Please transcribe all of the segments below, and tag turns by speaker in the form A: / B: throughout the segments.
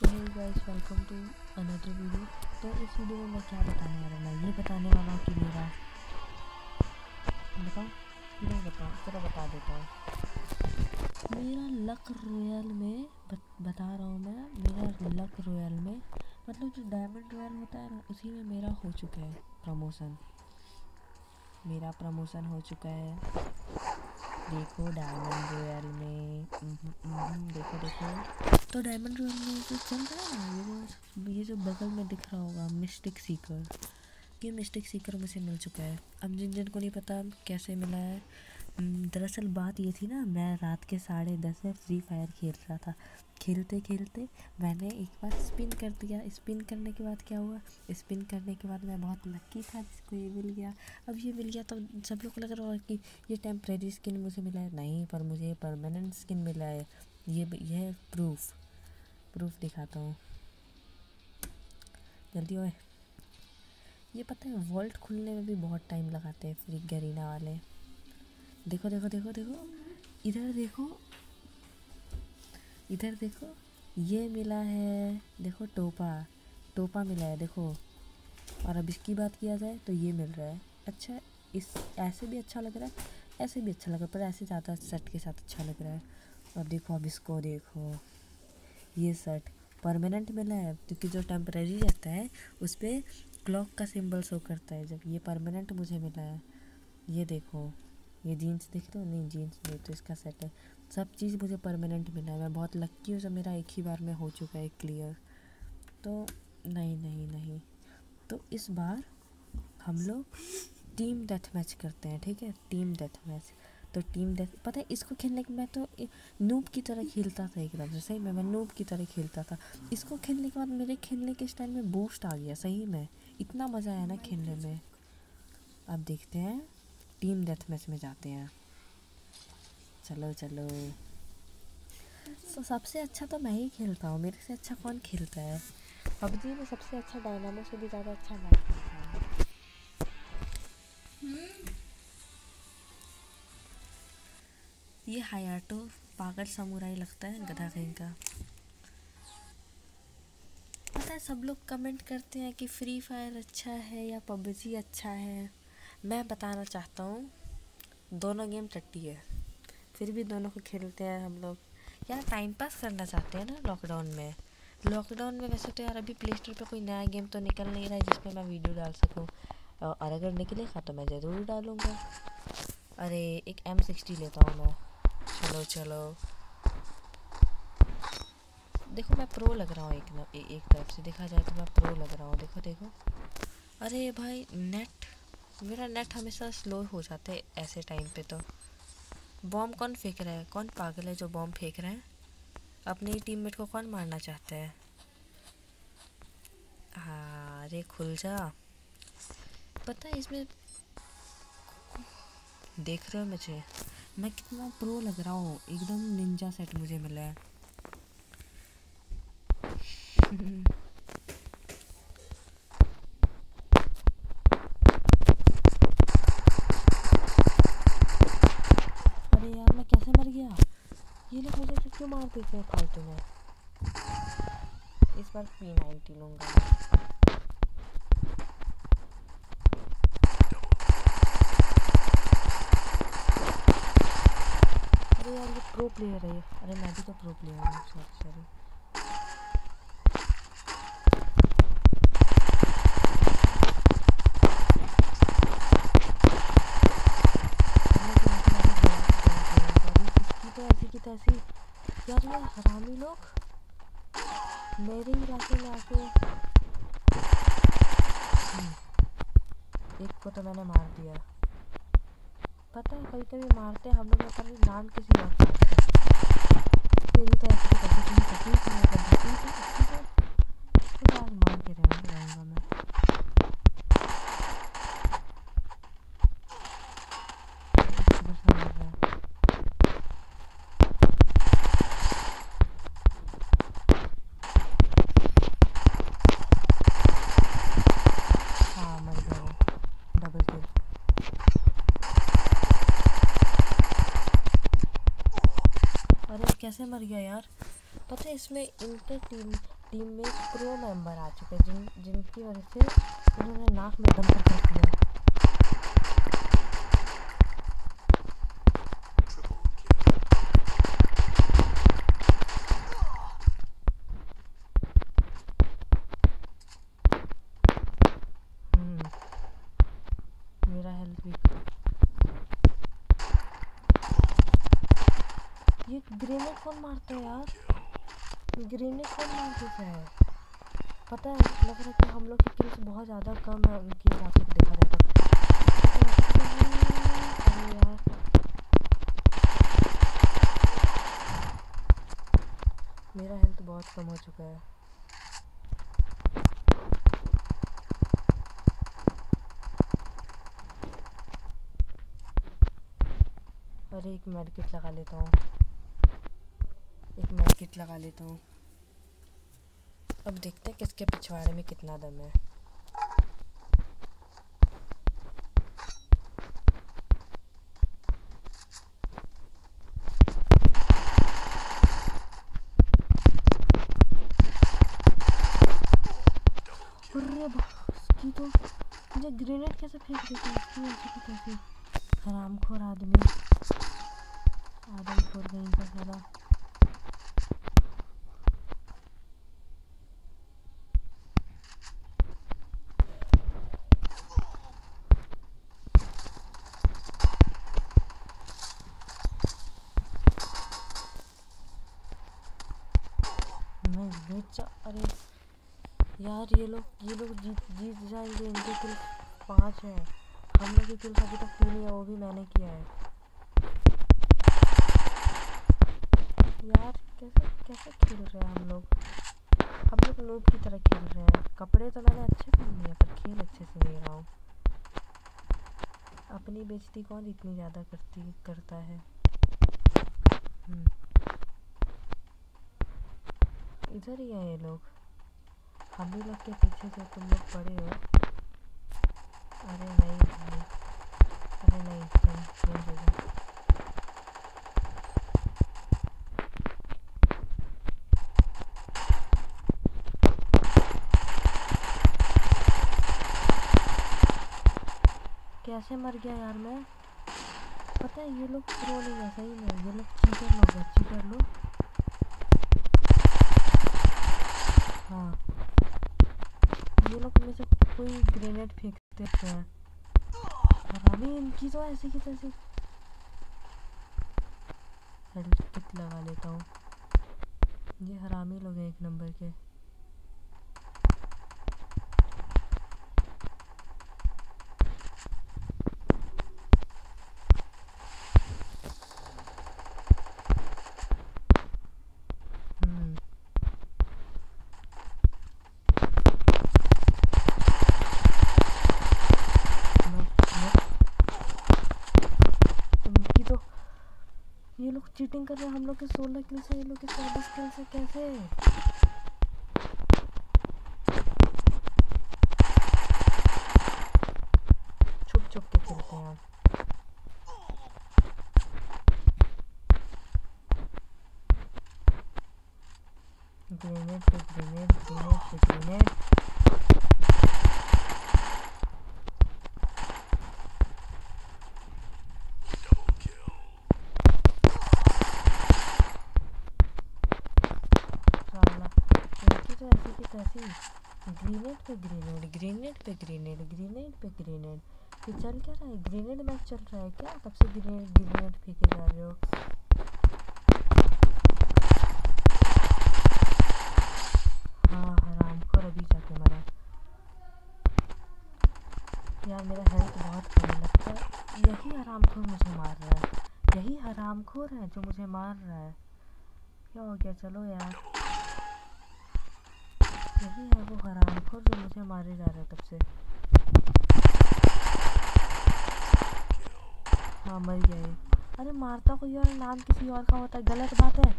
A: तो hey guys, welcome to another video. तो इस वीडियो में मैं क्या बताने वाला हूँ, मैं ये बताने वाला हूँ कि मेरा बताऊँ नहीं बताऊँ, चलो बता देता हूँ। मेरा लक रॉयल में बता रहा हूँ मैं, मेरा लक रॉयल में मतलब जो डायमंड रॉयल होता है ना, उसी में मेरा हो चुका है प्रमोशन। मेरा प्रमोशन हो चुका है, देखो डायमंड रॉयल में। देखो देखो, तो डायमंड रॉयल में जो चल रहा है ना, ये जो बगल में दिख रहा होगा मिस्टिक सीकर, ये मिस्टिक सीकर मुझे मिल चुका है। अब जिन को नहीं पता कैसे मिला है, दरअसल बात ये थी ना, मैं रात के 10:30 में फ्री फायर खेल रहा था। खेलते खेलते मैंने एक बार स्पिन कर दिया। स्पिन करने के बाद क्या हुआ, स्पिन करने के बाद मैं बहुत लक्की था जिसको ये मिल गया। अब ये मिल गया तो सब लोग को लग रहा होगा कि ये टेम्प्रेरी स्किन मुझे मिला है, नहीं, पर मुझे परमानेंट स्किन मिला है। ये प्रूफ दिखाता हूँ जल्दी। ओए, ये पता है वॉल्ट खुलने में भी बहुत टाइम लगाते हैं फ्री गरीना वाले। देखो देखो देखो देखो, इधर देखो, इधर देखो, ये मिला है, देखो टोपा मिला है, देखो। और अब इसकी बात किया जाए तो ये मिल रहा है। अच्छा, इस ऐसे भी अच्छा लग रहा है, ऐसे भी अच्छा लग रहा है, पर ऐसे ज़्यादा शर्ट के साथ अच्छा लग रहा है। अब देखो, अब इसको देखो, ये शर्ट परमानेंट मिला है, क्योंकि जो टेम्परेरी रहता है उस पर क्लॉक का सिंबल शो करता है, जब ये परमानेंट मुझे मिला है। ये देखो, ये जीन्स देख रहे हो, नहीं जीन्स नहीं तो इसका सेट है। सब चीज़ मुझे परमानेंट मिला है, मैं बहुत लक्की हूँ, जब मेरा एक ही बार में हो चुका है क्लियर। तो नहीं नहीं नहीं, तो इस बार हम लोग टीम डेथ मैच करते हैं, ठीक है, टीम डेथ मैच। तो टीम डेथ, पता है इसको खेलने के मैं तो नूब की तरह खेलता था, एकदम से सही में मैं नूब की तरह खेलता था। इसको खेलने के बाद मेरे खेलने के स्टाइल में बूस्ट आ गया, सही में इतना मज़ा आया ना खेलने में। अब देखते हैं, टीम डेथ मैच में जाते हैं, चलो चलो। तो सबसे अच्छा तो मैं ही खेलता हूँ, मेरे से अच्छा कौन खेलता है। पबजी में सबसे अच्छा डायनामो से भी ज़्यादा अच्छा मैं खेलता हूँ। ये हायाटो पागल समुराई लगता है, गधा कहीं का। पता है सब लोग कमेंट करते हैं कि फ्री फायर अच्छा है या पबजी अच्छा है। मैं बताना चाहता हूँ, दोनों गेम टट्टी है, फिर भी दोनों को खेलते हैं हम लोग। यार टाइम पास करना चाहते हैं ना लॉकडाउन में। लॉकडाउन में वैसे तो यार अभी प्ले स्टोर पर कोई नया गेम तो निकल नहीं रहा है जिसमें मैं वीडियो डाल सकूँ, और अगर निकलेगा तो मैं ज़रूर डालूँगा। अरे एक M60 लेता हूँ मैं, चलो चलो। देखो मैं प्रो लग रहा हूँ, एक तरफ से देखा जाए तो मैं प्रो लग रहा हूँ, देखो देखो। अरे भाई मेरा नेट हमेशा स्लो हो जाता है ऐसे टाइम पे। तो बॉम्ब कौन फेंक रहा है, कौन पागल है जो बॉम्ब फेंक रहा है, अपने ही टीममेट को कौन मारना चाहता है। हाँ, अरे खुल जा। पता है इसमें देख रहे हो मुझे, मैं कितना प्रो लग रहा हूँ, एकदम निंजा सेट मुझे मिला है। अरे यार मैं कैसे मर गया, ये लोग मुझे क्यों मार देते हैं फालतू में। इस बार P90 लूँगा। अरे यार ये प्रो प्लेयर है, अरे मैं भी तो प्रो प्लेयर हूँ, सॉरी। तो ऐसी की तैसी यार, ये हरामी लोग मेरे इलाके में आके, एक को तो मैंने मार दिया। पता है कभी कभी मारते हम लोग अपने नाम किसी और का तेरी तो ऐसी तकलीफ नहीं करती तो आज मार के रहूँगा मैं। हाँ मर गया, डबल किल। अरे कैसे मर गया यार। पता है इसमें इंटर टीम टीम में एक प्रो मेंबर आ चुके हैं जिनकी वजह से उन्होंने नाक में दम कर दिया। मेरा हेल्थ भी ये ग्रेनेड कौन मारता है यार? ग्रेनेड कौन मार देता है? पता है लग रहा है कि हम लोग की किल्स बहुत ज़्यादा कम है उनके हिसाब से देखा जाए तो। अरे यार मेरा हेल्थ बहुत कम हो चुका है। अरे एक मेडकिट लगा लेता हूँ, एक मेडकिट लगा लेता हूँ। अब देखते हैं किसके पिछवाड़े में कितना दम है। अरे इसकी तो मुझे ग्रेनेड कैसे फेंक देती है इसकी वजह से? कैसे हरामखोर आदमी, आदमखोर कहीं का साला। अरे यार ये लोग जीत जाएंगे। इनके किल 5 है, हम लोग की किल अभी तक 3 है, वो भी मैंने किया है। यार कैसे खेल रहे हैं हम लोग नूब की तरह खेल रहे हैं। कपड़े तो मैंने अच्छे पहने हैं पर खेल अच्छे से नहीं रहा हूँ। अपनी बेइज्जती कौन इतनी ज़्यादा करता है। इधर ही है ये लोग, हम भी लोग के पीछे से तुम लोग पड़े हो। अरे नहीं अरे नहीं चेंज हो गया। कैसे मर गया यार मैं? पता है ये लोग प्रो नहीं है सही में, ये लोग चीटर लोग हैं, चीटर लोग। हाँ ये लोग में से कोई ग्रेनेड फेंकते हैं और अभी इनकी तो ऐसी की तैसी। हेल्थ किट लगा लेता हूँ। ये हरामी लोग हैं एक नंबर के। ये लोग चीटिंग कर रहे हैं। हम लोग के 16 किल से ये लोग के 24 किल से कैसे? छुप छुप के खेलते हैं। ग्रेनेड पे ग्रेनेड, ग्रेनेड पे ग्रेनेड। ऐसी ग्रेनेड पे ग्रेनेड, ग्रेनेड पे ग्रेनेड, ग्रेनेड पे ग्रेनेड। ये चल क्या रहा है? ग्रेनेड मैच चल रहा है क्या? तब से ग्रेनेड फेंके जा रहे हो। हाँ हरामखोर अभी जाके मरा। यार मेरा हेल्थ बहुत कम लगता है। यही हरामखोर मुझे मार रहा है, यही हरामखोर है जो मुझे मार रहा है। क्या हो गया? चलो यार यही है वो हरामखोर जो मुझे मारे जा रहा है तब से। हाँ मर गया ये। अरे मारता कोई और, नाम किसी और का होता है, गलत बात है।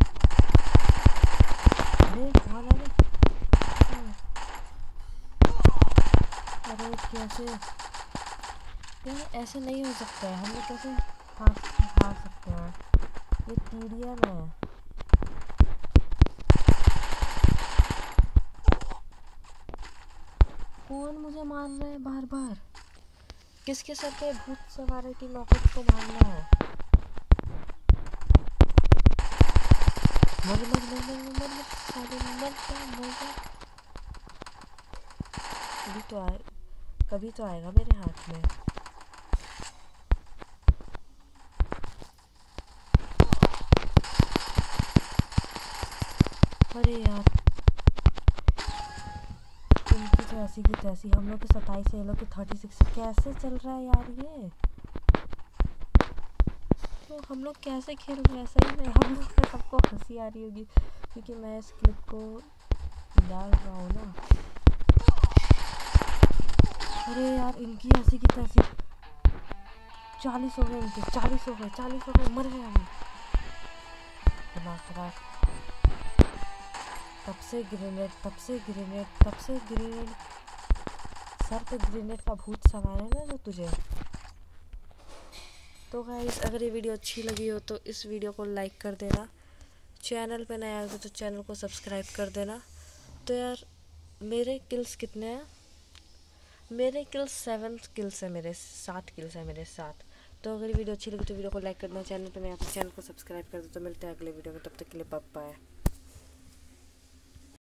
A: अरे कौन है? अरे कैसे यार ऐसे नहीं हो सकता है। हम लोग कैसे हार सकते हैं? ये टीडीएम है। मार रहा है बार बार? किसके सर पे भूत सवार है कि नौकर को मारना है? मर मर मर मर मर मर साले मर जा। कभी तो आएगा मेरे हाथ में। अरे यार इनकी तो ऐसी की तैसी, हम लोग की 27 है, ये लोग की 36। कैसे चल रहा है यार ये? तो हम लोग कैसे खेल रहे हैं? सही में हम लोग को सबको हंसी आ रही होगी क्योंकि मैं इस क्लिप को डाल रहा हूँ ना। अरे यार इनकी ऐसी की तैसी। 40 हो गए इनके, 40 हो गए, मर गए हम। दिमाग खराब। तब से ग्रेनेड सर पे ग्रेनेड का भूत सवार है ना जो तुझे। तो गाइस अगर ये वीडियो अच्छी लगी हो तो इस वीडियो को लाइक कर देना, चैनल पे नया हो तो चैनल को सब्सक्राइब कर देना। तो यार मेरे किल्स कितने हैं? मेरे किल्स 7 किल्स है, मेरे 7 किल्स है मेरे 7। तो अगर ये वीडियो अच्छी लगी तो वीडियो को लाइक करना, चैनल पे नया तो चैनल को सब्सक्राइब कर दो। तो मिलते हैं अगले वीडियो में, तब तक के लिए बाय बाय।